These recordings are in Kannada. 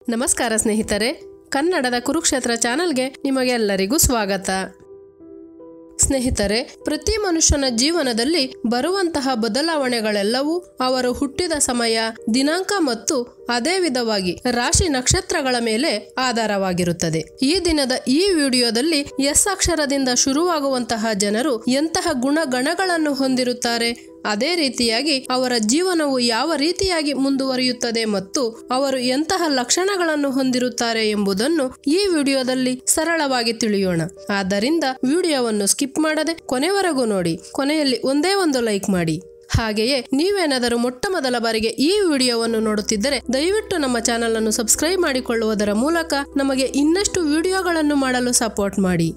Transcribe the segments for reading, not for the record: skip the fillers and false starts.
ನಮಸ್ಕಾರ ಸ್ನೇಹಿತರೆ, ಕನ್ನಡದ ಕುರುಕ್ಷೇತ್ರ ಚಾನೆಲ್ಗೆ ನಿಮಗೆಲ್ಲರಿಗೂ ಸ್ವಾಗತ. ಸ್ನೇಹಿತರೆ, ಪ್ರತಿ ಮನುಷ್ಯನ ಜೀವನದಲ್ಲಿ ಬರುವಂತಹ ಬದಲಾವಣೆಗಳೆಲ್ಲವೂ ಅವರು ಹುಟ್ಟಿದ ಸಮಯ, ದಿನಾಂಕ ಮತ್ತು ಅದೇ ವಿಧವಾಗಿ ರಾಶಿ ನಕ್ಷತ್ರಗಳ ಮೇಲೆ ಆಧಾರವಾಗಿರುತ್ತದೆ. ಈ ದಿನದ ಈ ವಿಡಿಯೋದಲ್ಲಿ ಎಸ್ ಅಕ್ಷರದಿಂದ ಶುರುವಾಗುವಂತಹ ಜನರು ಎಂತಹ ಗುಣಗಣಗಳನ್ನು ಹೊಂದಿರುತ್ತಾರೆ, ಅದೇ ರೀತಿಯಾಗಿ ಅವರ ಜೀವನವು ಯಾವ ರೀತಿಯಾಗಿ ಮುಂದುವರಿಯುತ್ತದೆ ಮತ್ತು ಅವರು ಎಂತಹ ಲಕ್ಷಣಗಳನ್ನು ಹೊಂದಿರುತ್ತಾರೆ ಎಂಬುದನ್ನು ಈ ವಿಡಿಯೋದಲ್ಲಿ ಸರಳವಾಗಿ ತಿಳಿಯೋಣ. ಆದ್ದರಿಂದ ವಿಡಿಯೋವನ್ನು ಸ್ಕಿಪ್ ಮಾಡದೆ ಕೊನೆವರೆಗೂ ನೋಡಿ. ಕೊನೆಯಲ್ಲಿ ಒಂದೇ ಒಂದು ಲೈಕ್ ಮಾಡಿ. ಹಾಗೆಯೇ ನೀವೇನಾದರೂ ಮೊಟ್ಟ ಮೊದಲ ಬಾರಿಗೆ ಈ ವಿಡಿಯೋವನ್ನು ನೋಡುತ್ತಿದ್ದರೆ ದಯವಿಟ್ಟು ನಮ್ಮ ಚಾನೆಲ್ ಅನ್ನು ಸಬ್ಸ್ಕ್ರೈಬ್ ಮಾಡಿಕೊಳ್ಳುವುದರ ಮೂಲಕ ನಮಗೆ ಇನ್ನಷ್ಟು ವಿಡಿಯೋಗಳನ್ನು ಮಾಡಲು ಸಪೋರ್ಟ್ ಮಾಡಿ.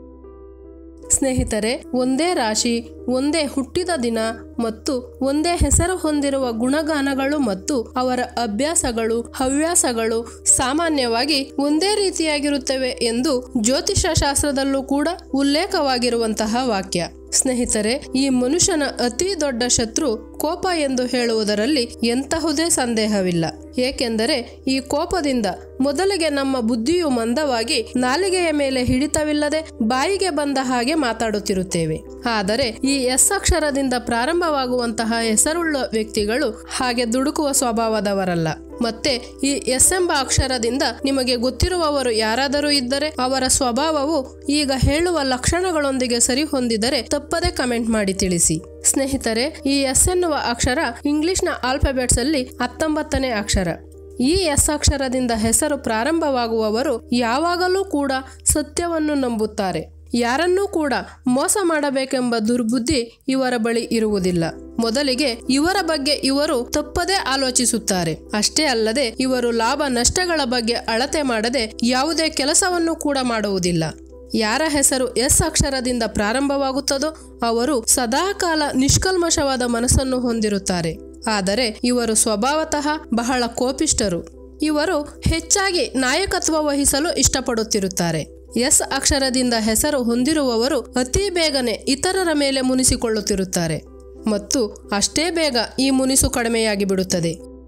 ಸ್ನೇಹಿತರೆ, ಒಂದೇ ರಾಶಿ, ಒಂದೇ ಹುಟ್ಟಿದ ದಿನ ಮತ್ತು ಒಂದೇ ಹೆಸರು ಹೊಂದಿರುವ ಗುಣಗಾನಗಳು ಮತ್ತು ಅವರ ಅಭ್ಯಾಸಗಳು, ಹವ್ಯಾಸಗಳು ಸಾಮಾನ್ಯವಾಗಿ ಒಂದೇ ರೀತಿಯಾಗಿರುತ್ತವೆ ಎಂದು ಜ್ಯೋತಿಷ್ಯ ಶಾಸ್ತ್ರದಲ್ಲೂ ಕೂಡ ಉಲ್ಲೇಖವಾಗಿರುವಂತಹ ವಾಕ್ಯ. ಸ್ನೇಹಿತರೆ, ಈ ಮನುಷ್ಯನ ಅತಿ ದೊಡ್ಡ ಶತ್ರು ಕೋಪ ಎಂದು ಹೇಳುವುದರಲ್ಲಿ ಎಂತಹುದೇ ಸಂದೇಹವಿಲ್ಲ. ಏಕೆಂದರೆ ಈ ಕೋಪದಿಂದ ಮೊದಲಿಗೆ ನಮ್ಮ ಬುದ್ಧಿಯು ಮಂದವಾಗಿ ನಾಲಿಗೆಯ ಮೇಲೆ ಹಿಡಿತವಿಲ್ಲದೆ ಬಾಯಿಗೆ ಬಂದ ಹಾಗೆ ಮಾತಾಡುತ್ತಿರುತ್ತೇವೆ. ಆದರೆ ಈ ಎಸ್ ಅಕ್ಷರದಿಂದ ಪ್ರಾರಂಭವಾಗುವಂತಹ ಹೆಸರುಳ್ಳ ವ್ಯಕ್ತಿಗಳು ಹಾಗೆ ದುಡುಕುವ ಸ್ವಭಾವದವರಲ್ಲ. ಮತ್ತೆ ಈ ಎಸ್ ಎಂಬ ಅಕ್ಷರದಿಂದ ನಿಮಗೆ ಗೊತ್ತಿರುವವರು ಯಾರಾದರೂ ಇದ್ದರೆ ಅವರ ಸ್ವಭಾವವು ಈಗ ಹೇಳುವ ಲಕ್ಷಣಗಳೊಂದಿಗೆ ಸರಿ ಹೊಂದಿದರೆ ತಪ್ಪದೆ ಕಮೆಂಟ್ ಮಾಡಿ ತಿಳಿಸಿ. ಸ್ನೇಹಿತರೆ, ಈ ಎಸ್ ಎನ್ನುವ ಅಕ್ಷರ ಇಂಗ್ಲಿಷ್ನ ಆಲ್ಫಾಬೆಟ್ಸ್ ಅಲ್ಲಿ 19ನೇ ಅಕ್ಷರ. ಈ ಎಸ್ ಅಕ್ಷರದಿಂದ ಹೆಸರು ಪ್ರಾರಂಭವಾಗುವವರು ಯಾವಾಗಲೂ ಕೂಡ ಸತ್ಯವನ್ನು ನಂಬುತ್ತಾರೆ. ಯಾರನ್ನೂ ಕೂಡ ಮೋಸ ಮಾಡಬೇಕೆಂಬ ದುರ್ಬುದ್ಧಿ ಇವರ ಬಳಿ ಇರುವುದಿಲ್ಲ. ಮೊದಲಿಗೆ ಇವರ ಬಗ್ಗೆ ಇವರು ತಪ್ಪದೇ ಆಲೋಚಿಸುತ್ತಾರೆ. ಅಷ್ಟೇ ಅಲ್ಲದೆ ಇವರು ಲಾಭ ನಷ್ಟಗಳ ಬಗ್ಗೆ ಅಳತೆ ಮಾಡದೆ ಯಾವುದೇ ಕೆಲಸವನ್ನು ಕೂಡ ಮಾಡುವುದಿಲ್ಲ. ಯಾರ ಹೆಸರು ಎಸ್ ಅಕ್ಷರದಿಂದ ಪ್ರಾರಂಭವಾಗುತ್ತದೋ ಅವರು ಸದಾಕಾಲ ನಿಷ್ಕಲ್ಮಶವಾದ ಮನಸ್ಸನ್ನು ಹೊಂದಿರುತ್ತಾರೆ. ಆದರೆ ಇವರು ಸ್ವಭಾವತಃ ಬಹಳ ಕೋಪಿಷ್ಠರು. ಇವರು ಹೆಚ್ಚಾಗಿ ನಾಯಕತ್ವ ವಹಿಸಲು ಇಷ್ಟಪಡುತ್ತಿರುತ್ತಾರೆ. ಎಸ್ ಅಕ್ಷರದಿಂದ ಹೆಸರು ಹೊಂದಿರುವವರು ಅತಿ ಬೇಗನೆ ಇತರರ ಮೇಲೆ ಮುನಿಸಿಕೊಳ್ಳುತ್ತಿರುತ್ತಾರೆ ಮತ್ತು ಅಷ್ಟೇ ಬೇಗ ಈ ಮುನಿಸು ಕಡಿಮೆಯಾಗಿ ಬಿಡುತ್ತದೆ.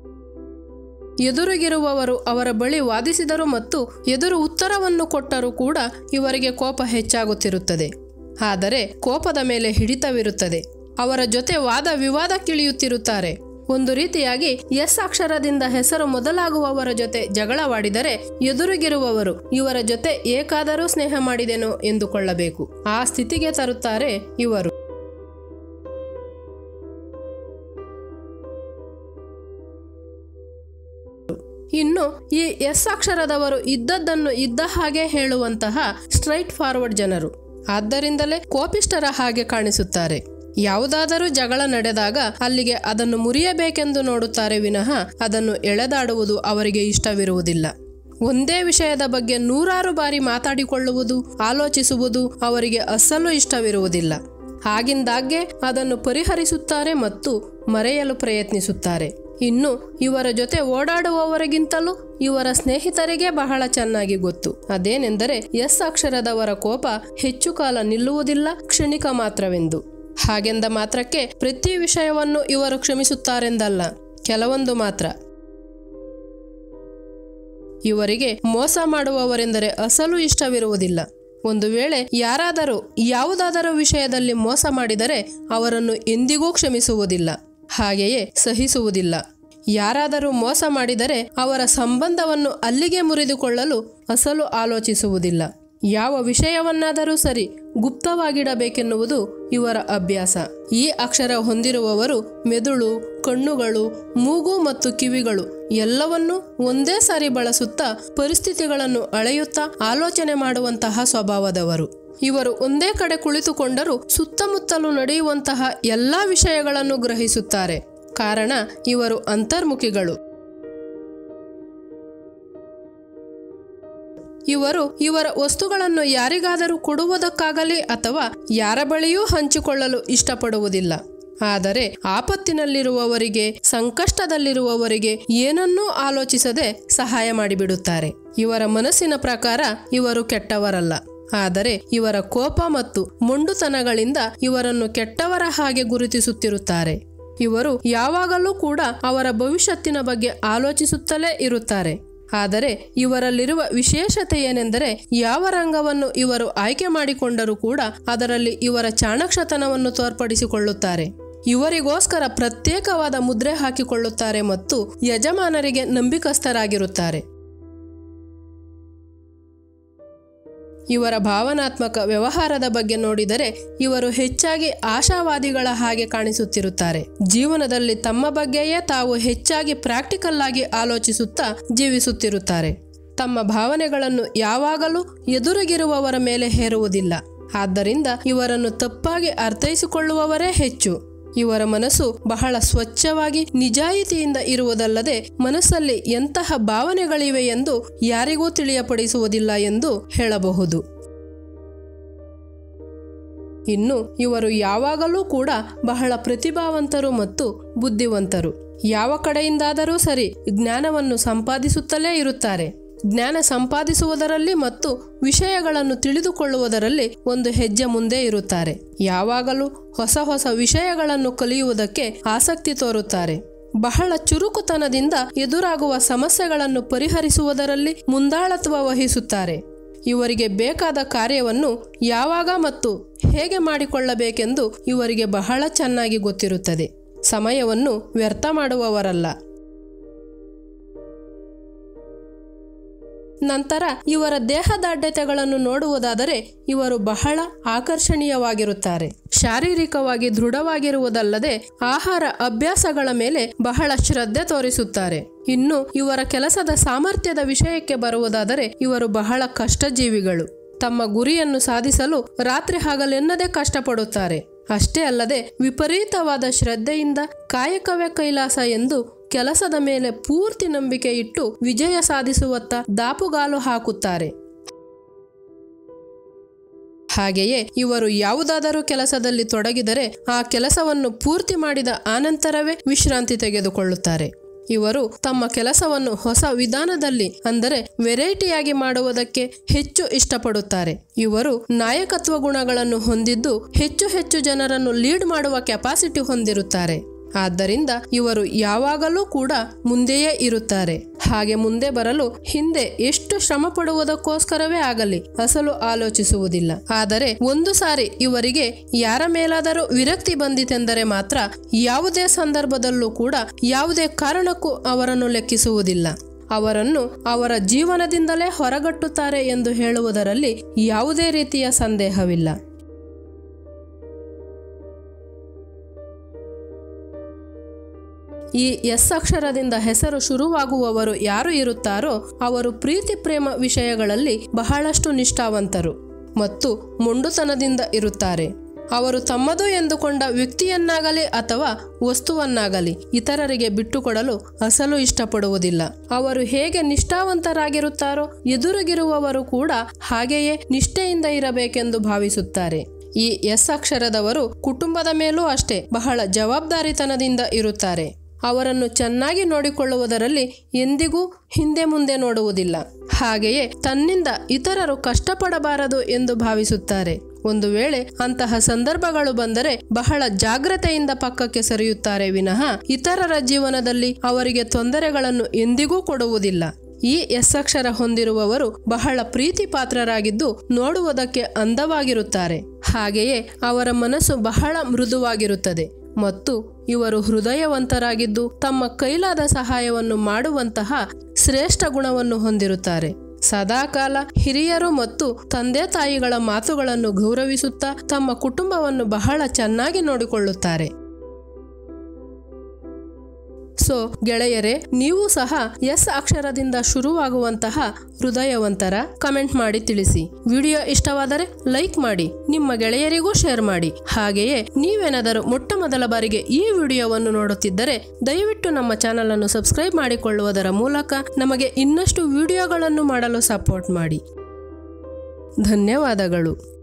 ಎದುರಿಗಿರುವವರು ಅವರ ಬಳಿ ವಾದಿಸಿದರು ಮತ್ತು ಎದುರು ಉತ್ತರವನ್ನು ಕೊಟ್ಟರೂ ಕೂಡ ಇವರಿಗೆ ಕೋಪ ಹೆಚ್ಚಾಗುತ್ತಿರುತ್ತದೆ. ಆದರೆ ಕೋಪದ ಮೇಲೆ ಹಿಡಿತವಿರುತ್ತದೆ. ಅವರ ಜೊತೆ ವಾದ ವಿವಾದಕ್ಕಿಳಿಯುತ್ತಿರುತ್ತಾರೆ. ಒಂದು ರೀತಿಯಾಗಿ ಎಸ್ ಅಕ್ಷರದಿಂದ ಹೆಸರು ಮೊದಲಾಗುವವರ ಜೊತೆ ಜಗಳವಾಡಿದರೆ ಎದುರಿಗಿರುವವರು ಇವರ ಜೊತೆ ಏಕಾದರೂ ಸ್ನೇಹ ಮಾಡಿದೆನೋ ಎಂದುಕೊಳ್ಳಬೇಕು. ಆ ಸ್ಥಿತಿಗೆ ತರುತ್ತಾರೆ ಇವರು. ಇನ್ನು ಈ ಎಸ್ ಅಕ್ಷರದವರು ಇದ್ದದ್ದನ್ನು ಇದ್ದ ಹಾಗೆ ಹೇಳುವಂತಹ ಸ್ಟ್ರೈಟ್ ಫಾರ್ವರ್ಡ್ ಜನರು. ಆದ್ದರಿಂದಲೇ ಕೋಪಿಷ್ಠರ ಹಾಗೆ ಕಾಣಿಸುತ್ತಾರೆ. ಯಾವುದಾದರೂ ಜಗಳ ನಡೆದಾಗ ಅಲ್ಲಿಗೆ ಅದನ್ನು ಮುರಿಯಬೇಕೆಂದು ನೋಡುತ್ತಾರೆ ವಿನಃ ಅದನ್ನು ಎಳೆದಾಡುವುದು ಅವರಿಗೆ ಇಷ್ಟವಿರುವುದಿಲ್ಲ. ಒಂದೇ ವಿಷಯದ ಬಗ್ಗೆ 100 ಬಾರಿ ಮಾತಾಡಿಕೊಳ್ಳುವುದು, ಆಲೋಚಿಸುವುದು ಅವರಿಗೆ ಅಸಲು ಇಷ್ಟವಿರುವುದಿಲ್ಲ. ಆಗಿಂದಾಗ್ಗೆ ಅದನ್ನು ಪರಿಹರಿಸುತ್ತಾರೆ ಮತ್ತು ಮರೆಯಲು ಪ್ರಯತ್ನಿಸುತ್ತಾರೆ. ಇನ್ನು ಇವರ ಜೊತೆ ಓಡಾಡುವವರಿಗಿಂತಲೂ ಇವರ ಸ್ನೇಹಿತರಿಗೆ ಬಹಳ ಚೆನ್ನಾಗಿ ಗೊತ್ತು. ಅದೇನೆಂದರೆ ಎಸ್ ಅಕ್ಷರದವರ ಕೋಪ ಹೆಚ್ಚು ಕಾಲ ನಿಲ್ಲುವುದಿಲ್ಲ, ಕ್ಷಣಿಕ ಮಾತ್ರವೆಂದು. ಹಾಗೆಂದ ಮಾತ್ರಕ್ಕೆ ಪ್ರತಿ ವಿಷಯವನ್ನು ಇವರು ಕ್ಷಮಿಸುತ್ತಾರೆಂದಲ್ಲ, ಕೆಲವೊಂದು ಮಾತ್ರ. ಇವರಿಗೆ ಮೋಸ ಮಾಡುವವರೆಂದರೆ ಅಸಲು ಇಷ್ಟವಿರುವುದಿಲ್ಲ. ಒಂದು ವೇಳೆ ಯಾರಾದರೂ ಯಾವುದಾದರೂ ವಿಷಯದಲ್ಲಿ ಮೋಸ ಮಾಡಿದರೆ ಅವರನ್ನು ಎಂದಿಗೂ ಕ್ಷಮಿಸುವುದಿಲ್ಲ, ಹಾಗೆಯೇ ಸಹಿಸುವುದಿಲ್ಲ. ಯಾರಾದರೂ ಮೋಸ ಮಾಡಿದರೆ ಅವರ ಸಂಬಂಧವನ್ನು ಅಲ್ಲಿಗೆ ಮುರಿದುಕೊಳ್ಳಲು ಅಸಲು ಆಲೋಚಿಸುವುದಿಲ್ಲ. ಯಾವ ವಿಷಯವನ್ನಾದರೂ ಸರಿ ಗುಪ್ತವಾಗಿಡಬೇಕೆನ್ನುವುದು ಇವರ ಅಭ್ಯಾಸ. ಈ ಅಕ್ಷರ ಹೊಂದಿರುವವರು ಮೆದುಳು, ಕಣ್ಣುಗಳು, ಮೂಗು ಮತ್ತು ಕಿವಿಗಳು ಎಲ್ಲವನ್ನೂ ಒಂದೇ ಸಾರಿ ಬಳಸುತ್ತಾ ಪರಿಸ್ಥಿತಿಗಳನ್ನು ಅಳೆಯುತ್ತಾ ಆಲೋಚನೆ ಮಾಡುವಂತಹ ಸ್ವಭಾವದವರು. ಇವರು ಒಂದೇ ಕಡೆ ಕುಳಿತುಕೊಂಡರೂ ಸುತ್ತಮುತ್ತಲೂ ನಡೆಯುವಂತಹ ಎಲ್ಲಾ ವಿಷಯಗಳನ್ನು ಗ್ರಹಿಸುತ್ತಾರೆ. ಕಾರಣ ಇವರು ಅಂತರ್ಮುಖಿಗಳು. ಇವರು ಇವರ ವಸ್ತುಗಳನ್ನು ಯಾರಿಗಾದರೂ ಕೊಡುವುದಕ್ಕಾಗಲಿ ಅಥವಾ ಯಾರ ಬಳಿಯೂ ಹಂಚಿಕೊಳ್ಳಲು ಇಷ್ಟಪಡುವುದಿಲ್ಲ. ಆದರೆ ಆಪತ್ತಿನಲ್ಲಿರುವವರಿಗೆ, ಸಂಕಷ್ಟದಲ್ಲಿರುವವರಿಗೆ ಏನನ್ನೂ ಆಲೋಚಿಸದೆ ಸಹಾಯ ಮಾಡಿಬಿಡುತ್ತಾರೆ. ಇವರ ಮನಸ್ಸಿನ ಪ್ರಕಾರ ಇವರು ಕೆಟ್ಟವರಲ್ಲ. ಆದರೆ ಇವರ ಕೋಪ ಮತ್ತು ಮೊಂಡುತನಗಳಿಂದ ಇವರನ್ನು ಕೆಟ್ಟವರ ಹಾಗೆ ಗುರುತಿಸುತ್ತಿರುತ್ತಾರೆ. ಇವರು ಯಾವಾಗಲೂ ಕೂಡ ಅವರ ಭವಿಷ್ಯತ್ತಿನ ಬಗ್ಗೆ ಆಲೋಚಿಸುತ್ತಲೇ ಇರುತ್ತಾರೆ. ಆದರೆ ಇವರಲ್ಲಿರುವ ವಿಶೇಷತೆ ಏನೆಂದರೆ ಯಾವ ರಂಗವನ್ನು ಇವರು ಆಯ್ಕೆ ಮಾಡಿಕೊಂಡರೂ ಕೂಡ ಅದರಲ್ಲಿ ಇವರ ಚಾಣಾಕ್ಷತನವನ್ನು ತೋರ್ಪಡಿಸಿಕೊಳ್ಳುತ್ತಾರೆ. ಇವರಿಗೋಸ್ಕರ ಪ್ರತ್ಯೇಕವಾದ ಮುದ್ರೆ ಹಾಕಿಕೊಳ್ಳುತ್ತಾರೆ ಮತ್ತು ಯಜಮಾನರಿಗೆ ನಂಬಿಕಸ್ಥರಾಗಿರುತ್ತಾರೆ. ಇವರ ಭಾವನಾತ್ಮಕ ವ್ಯವಹಾರದ ಬಗ್ಗೆ ನೋಡಿದರೆ ಇವರು ಹೆಚ್ಚಾಗಿ ಆಶಾವಾದಿಗಳ ಹಾಗೆ ಕಾಣಿಸುತ್ತಿರುತ್ತಾರೆ. ಜೀವನದಲ್ಲಿ ತಮ್ಮ ಬಗ್ಗೆಯೇ ತಾವು ಹೆಚ್ಚಾಗಿ ಪ್ರಾಕ್ಟಿಕಲ್ ಆಗಿ ಆಲೋಚಿಸುತ್ತಾ ಜೀವಿಸುತ್ತಿರುತ್ತಾರೆ. ತಮ್ಮ ಭಾವನೆಗಳನ್ನು ಯಾವಾಗಲೂ ಎದುರಿಗಿರುವವರ ಮೇಲೆ ಹೇರುವುದಿಲ್ಲ. ಆದ್ದರಿಂದ ಇವರನ್ನು ತಪ್ಪಾಗಿ ಅರ್ಥೈಸಿಕೊಳ್ಳುವವರೇ ಹೆಚ್ಚು. ಇವರ ಮನಸ್ಸು ಬಹಳ ಸ್ವಚ್ಛವಾಗಿ ನಿಜಾಯಿತಿಯಿಂದ ಇರುವುದಲ್ಲದೆ ಮನಸ್ಸಲ್ಲಿ ಎಂತಹ ಭಾವನೆಗಳಿವೆ ಎಂದು ಯಾರಿಗೂ ತಿಳಿಯಪಡಿಸುವುದಿಲ್ಲ ಎಂದು ಹೇಳಬಹುದು. ಇನ್ನು ಇವರು ಯಾವಾಗಲೂ ಕೂಡ ಬಹಳ ಪ್ರತಿಭಾವಂತರು ಮತ್ತು ಬುದ್ಧಿವಂತರು. ಯಾವ ಕಡೆಯಿಂದಾದರೂ ಸರಿ ಜ್ಞಾನವನ್ನು ಸಂಪಾದಿಸುತ್ತಲೇ ಇರುತ್ತಾರೆ. ಜ್ಞಾನ ಸಂಪಾದಿಸುವುದರಲ್ಲಿ ಮತ್ತು ವಿಷಯಗಳನ್ನು ತಿಳಿದುಕೊಳ್ಳುವುದರಲ್ಲಿ ಒಂದು ಹೆಜ್ಜೆ ಮುಂದೆ ಇರುತ್ತಾರೆ. ಯಾವಾಗಲೂ ಹೊಸ ಹೊಸ ವಿಷಯಗಳನ್ನು ಕಲಿಯುವುದಕ್ಕೆ ಆಸಕ್ತಿ ತೋರುತ್ತಾರೆ. ಬಹಳ ಚುರುಕುತನದಿಂದ ಎದುರಾಗುವ ಸಮಸ್ಯೆಗಳನ್ನು ಪರಿಹರಿಸುವುದರಲ್ಲಿ ಮುಂದಾಳತ್ವ ವಹಿಸುತ್ತಾರೆ. ಇವರಿಗೆ ಬೇಕಾದ ಕಾರ್ಯವನ್ನು ಯಾವಾಗ ಮತ್ತು ಹೇಗೆ ಮಾಡಿಕೊಳ್ಳಬೇಕೆಂದು ಇವರಿಗೆ ಬಹಳ ಚೆನ್ನಾಗಿ ಗೊತ್ತಿರುತ್ತದೆ. ಸಮಯವನ್ನು ವ್ಯರ್ಥ ಮಾಡುವವರಲ್ಲ. ನಂತರ ಇವರ ದೇಹದಾಢ್ಯತೆಗಳನ್ನು ನೋಡುವುದಾದರೆ ಇವರು ಬಹಳ ಆಕರ್ಷಣೀಯವಾಗಿರುತ್ತಾರೆ. ಶಾರೀರಿಕವಾಗಿ ದೃಢವಾಗಿರುವುದಲ್ಲದೆ ಆಹಾರ ಅಭ್ಯಾಸಗಳ ಮೇಲೆ ಬಹಳ ಶ್ರದ್ಧೆ ತೋರಿಸುತ್ತಾರೆ. ಇನ್ನು ಇವರ ಕೆಲಸದ ಸಾಮರ್ಥ್ಯದ ವಿಷಯಕ್ಕೆ ಬರುವುದಾದರೆ ಇವರು ಬಹಳ ಕಷ್ಟಜೀವಿಗಳು. ತಮ್ಮ ಗುರಿಯನ್ನು ಸಾಧಿಸಲು ರಾತ್ರಿ ಹಗಲೆನ್ನದೇ ಕಷ್ಟಪಡುತ್ತಾರೆ. ಅಷ್ಟೇ ಅಲ್ಲದೆ ವಿಪರೀತವಾದ ಶ್ರದ್ಧೆಯಿಂದ ಕಾಯಕವೇ ಕೈಲಾಸ ಎಂದು ಕೆಲಸದ ಮೇಲೆ ಪೂರ್ತಿ ನಂಬಿಕೆ ಇಟ್ಟು ವಿಜಯ ಸಾಧಿಸುವತ್ತ ದಾಪುಗಾಲು ಹಾಕುತ್ತಾರೆ. ಹಾಗೆಯೇ ಇವರು ಯಾವುದಾದರೂ ಕೆಲಸದಲ್ಲಿ ತೊಡಗಿದರೆ ಆ ಕೆಲಸವನ್ನು ಪೂರ್ತಿ ಮಾಡಿದ ಆನಂತರವೇ ವಿಶ್ರಾಂತಿ ತೆಗೆದುಕೊಳ್ಳುತ್ತಾರೆ. ಇವರು ತಮ್ಮ ಕೆಲಸವನ್ನು ಹೊಸ ವಿಧಾನದಲ್ಲಿ ಅಂದರೆ ವೆರೈಟಿಯಾಗಿ ಮಾಡುವುದಕ್ಕೆ ಹೆಚ್ಚು ಇಷ್ಟಪಡುತ್ತಾರೆ. ಇವರು ನಾಯಕತ್ವ ಗುಣಗಳನ್ನು ಹೊಂದಿದ್ದು ಹೆಚ್ಚು ಹೆಚ್ಚು ಜನರನ್ನು ಲೀಡ್ ಮಾಡುವ ಕೆಪಾಸಿಟಿ ಹೊಂದಿರುತ್ತಾರೆ. ಆದ್ದರಿಂದ ಇವರು ಯಾವಾಗಲೂ ಕೂಡ ಮುಂದೆಯೇ ಇರುತ್ತಾರೆ. ಹಾಗೆ ಮುಂದೆ ಬರಲು ಹಿಂದೆ ಎಷ್ಟು ಶ್ರಮ ಪಡುವುದಕ್ಕೋಸ್ಕರವೇ ಆಗಲಿ ಅಸಲು ಆಲೋಚಿಸುವುದಿಲ್ಲ. ಆದರೆ ಒಂದು ಸಾರಿ ಇವರಿಗೆ ಯಾರ ಮೇಲಾದರೂ ವಿರಕ್ತಿ ಬಂದಿತೆಂದರೆ ಮಾತ್ರ ಯಾವುದೇ ಸಂದರ್ಭದಲ್ಲೂ ಕೂಡ ಯಾವುದೇ ಕಾರಣಕ್ಕೂ ಅವರನ್ನು ಲೆಕ್ಕಿಸುವುದಿಲ್ಲ. ಅವರನ್ನು ಅವರ ಜೀವನದಿಂದಲೇ ಹೊರಗಟ್ಟುತ್ತಾರೆ ಎಂದು ಹೇಳುವುದರಲ್ಲಿ ಯಾವುದೇ ರೀತಿಯ ಸಂದೇಹವಿಲ್ಲ. ಈ ಎಸ್ ಅಕ್ಷರದಿಂದ ಹೆಸರು ಶುರುವಾಗುವವರು ಯಾರು ಇರುತ್ತಾರೋ ಅವರು ಪ್ರೀತಿ ಪ್ರೇಮ ವಿಷಯಗಳಲ್ಲಿ ಬಹಳಷ್ಟು ನಿಷ್ಠಾವಂತರು ಮತ್ತು ಮೊಂಡುತನದಿಂದ ಇರುತ್ತಾರೆ. ಅವರು ತಮ್ಮದು ಎಂದುಕೊಂಡ ವ್ಯಕ್ತಿಯನ್ನಾಗಲಿ ಅಥವಾ ವಸ್ತುವನ್ನಾಗಲಿ ಇತರರಿಗೆ ಬಿಟ್ಟುಕೊಡಲು ಅಸಲು ಇಷ್ಟಪಡುವುದಿಲ್ಲ. ಅವರು ಹೇಗೆ ನಿಷ್ಠಾವಂತರಾಗಿರುತ್ತಾರೋ ಎದುರಿಗಿರುವವರು ಕೂಡ ಹಾಗೆಯೇ ನಿಷ್ಠೆಯಿಂದ ಇರಬೇಕೆಂದು ಭಾವಿಸುತ್ತಾರೆ. ಈ ಎಸ್ ಅಕ್ಷರದವರು ಕುಟುಂಬದ ಮೇಲೂ ಅಷ್ಟೇ ಬಹಳ ಜವಾಬ್ದಾರಿತನದಿಂದ ಇರುತ್ತಾರೆ. ಅವರನ್ನು ಚೆನ್ನಾಗಿ ನೋಡಿಕೊಳ್ಳುವುದರಲ್ಲಿ ಎಂದಿಗೂ ಹಿಂದೆ ಮುಂದೆ ನೋಡುವುದಿಲ್ಲ. ಹಾಗೆಯೇ ತನ್ನಿಂದ ಇತರರು ಕಷ್ಟಪಡಬಾರದು ಎಂದು ಭಾವಿಸುತ್ತಾರೆ. ಒಂದು ವೇಳೆ ಅಂತಹ ಸಂದರ್ಭಗಳು ಬಂದರೆ ಬಹಳ ಜಾಗ್ರತೆಯಿಂದ ಪಕ್ಕಕ್ಕೆ ಸರಿಯುತ್ತಾರೆ ವಿನಃ ಇತರರ ಜೀವನದಲ್ಲಿ ಅವರಿಗೆ ತೊಂದರೆಗಳನ್ನು ಎಂದಿಗೂ ಕೊಡುವುದಿಲ್ಲ. ಈ ಎಸ್ ಅಕ್ಷರ ಹೊಂದಿರುವವರು ಬಹಳ ಪ್ರೀತಿ ಪಾತ್ರರಾಗಿದ್ದು ನೋಡುವುದಕ್ಕೆ ಅಂದವಾಗಿರುತ್ತಾರೆ. ಹಾಗೆಯೇ ಅವರ ಮನಸ್ಸು ಬಹಳ ಮೃದುವಾಗಿರುತ್ತದೆ ಮತ್ತು ಇವರು ಹೃದಯವಂತರಾಗಿದ್ದು ತಮ್ಮ ಕೈಲಾದ ಸಹಾಯವನ್ನು ಮಾಡುವಂತಹ ಶ್ರೇಷ್ಠ ಗುಣವನ್ನು ಹೊಂದಿರುತ್ತಾರೆ. ಸದಾಕಾಲ ಹಿರಿಯರು ಮತ್ತು ತಂದೆ ತಾಯಿಗಳ ಮಾತುಗಳನ್ನು ಗೌರವಿಸುತ್ತಾ ತಮ್ಮ ಕುಟುಂಬವನ್ನು ಬಹಳ ಚೆನ್ನಾಗಿ ನೋಡಿಕೊಳ್ಳುತ್ತಾರೆ. ಸೊ ಗೆಳೆಯರೇ, ನೀವು ಸಹ ಎಸ್ ಅಕ್ಷರದಿಂದ ಶುರುವಾಗುವಂತಹ ಹೃದಯವಂತರ ಕಮೆಂಟ್ ಮಾಡಿ ತಿಳಿಸಿ. ವಿಡಿಯೋ ಇಷ್ಟವಾದರೆ ಲೈಕ್ ಮಾಡಿ, ನಿಮ್ಮ ಗೆಳೆಯರಿಗೂ ಶೇರ್ ಮಾಡಿ. ಹಾಗೆಯೇ ನೀವೇನಾದರೂ ಮೊಟ್ಟ ಮೊದಲ ಬಾರಿಗೆ ಈ ವಿಡಿಯೋವನ್ನು ನೋಡುತ್ತಿದ್ದರೆ ದಯವಿಟ್ಟು ನಮ್ಮ ಚಾನಲ್ ಅನ್ನು ಸಬ್ಸ್ಕ್ರೈಬ್ ಮಾಡಿಕೊಳ್ಳುವುದರ ಮೂಲಕ ನಮಗೆ ಇನ್ನಷ್ಟು ವಿಡಿಯೋಗಳನ್ನು ಮಾಡಲು ಸಪೋರ್ಟ್ ಮಾಡಿ. ಧನ್ಯವಾದಗಳು.